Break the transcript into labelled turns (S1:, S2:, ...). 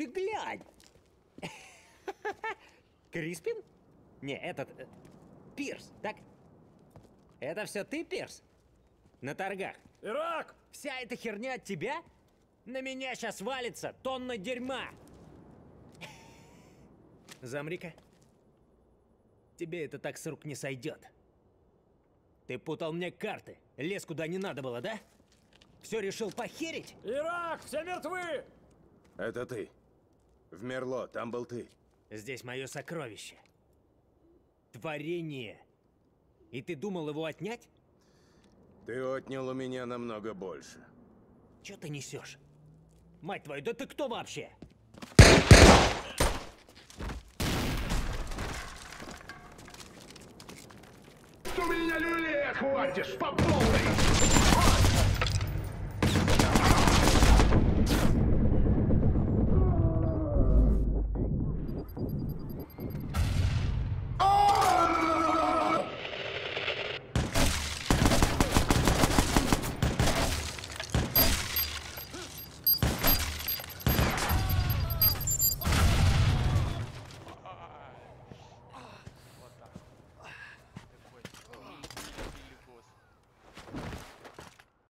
S1: ты глянь! Криспин? Не, этот... Пирс, так? Это все ты, Пирс? На торгах?
S2: Ирак!
S1: Вся эта херня от тебя? На меня сейчас валится тонна дерьма! Замри-ка. Тебе это так с рук не сойдет. Ты путал мне карты, лез куда не надо было, да? Все решил похерить?
S2: Ирак! Все мертвы!
S3: Это ты. В Мерло, там был ты.
S1: Здесь мое сокровище. Творение. И ты думал его отнять?
S3: Ты отнял у меня намного больше.
S1: Че ты несешь? Мать твою, да ты кто вообще?
S4: Ты меня люлей хватишь по полной!